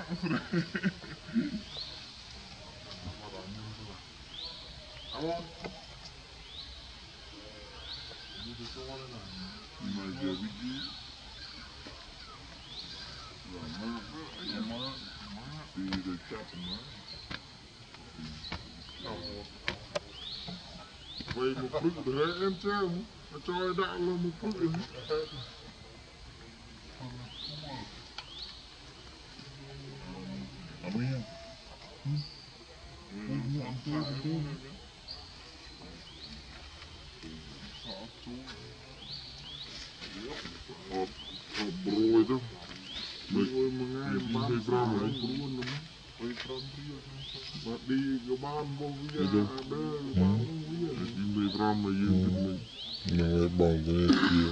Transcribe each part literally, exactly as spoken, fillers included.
Vậy một bức để em chơi cho đạo là một bức rồi đâu rồi mà ngay bán ra rồi luôn rồi mà đi cái ban bao nhiêu đơ bán nhiêu đi ra mà dương mình nó bằng cái kia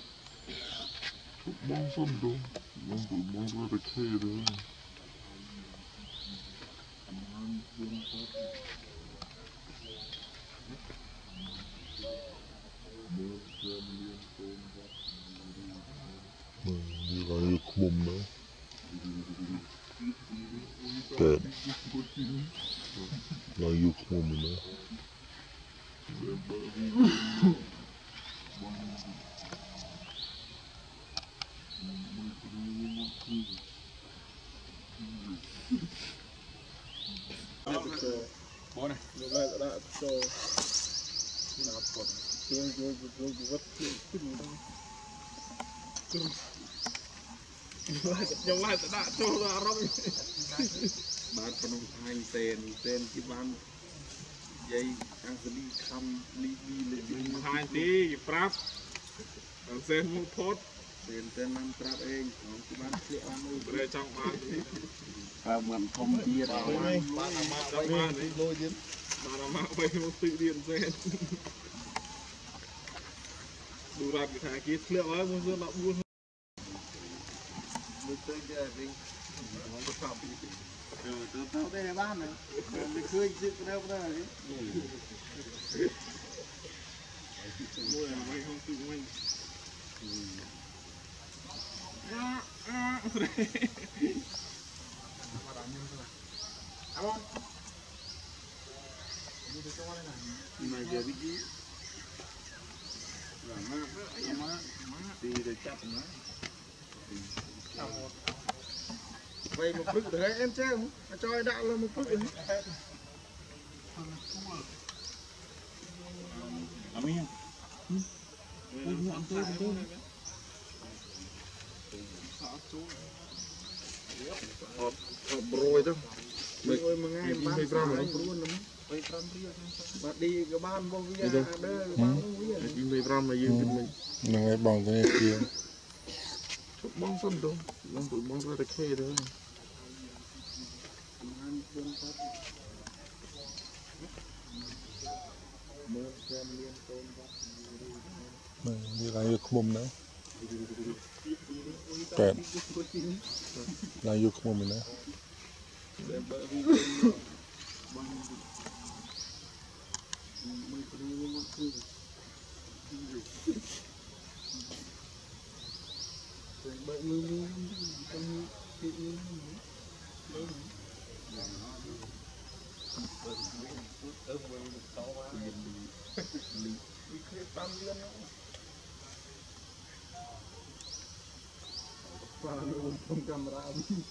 bông phân đâu bông tụi bông ra được khe rồi như là như khum nữa kẹt là như khum nữa bố này rồi lại đã cho là còn tôi tôi tôi tôi vất cái gì đâu trong lại đã cho ra rong bạn còn hai tên tên cái ban dây đang xử lý khăm Libby Libby hai tí prap đang xem một phốt tên tên năm prap eng cái ban kia ban ơi đây trong ban và mình không chia đâu ban làm mạo trong ban đấy lôi chứ ban làm mạo vậy một tự điện sen đủ ra cái thằng kia liệu ấy muốn đưa nó buôn được tới giờ đi nó có phạm gì rồi tôi tao đây là ban này mình khơi chứ cái đâu đó đấy mua là mày không tự mình này giờ đi chứ là má má đi để chặt nó vậy một bức để em chơi không cho đạo là một bức đấy làm gì hộp hộp rồi đâu rồi mà ngay bán rồi luôn mà đi cái ban bao nhiêu đơ bán bao nhiêu gram mà dương mình ngay bằng cái kia bông phân đâu bông tụi bông ra được khe rồi như là như khum nữa kẹt là như khum mình nữa bởi mưa mưa trong cái mưa đấy và luôn trong camera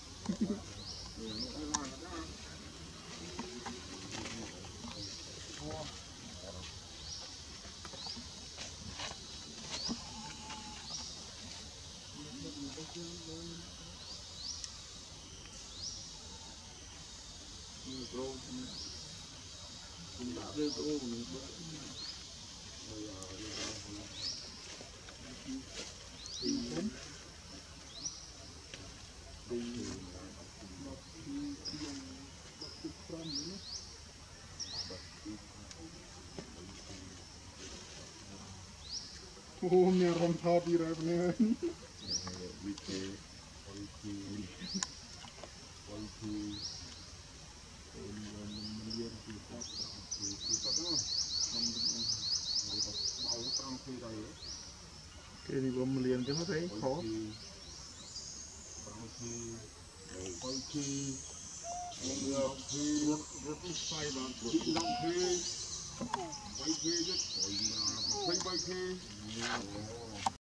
cũng đã rơi ô của mình bớt ô mẹ rong thao đi ra bên này cái gì cũng liền cho nó thấy khó khi được khi rút rút xoay vào rút năm khi bay khi chứ bay bay khi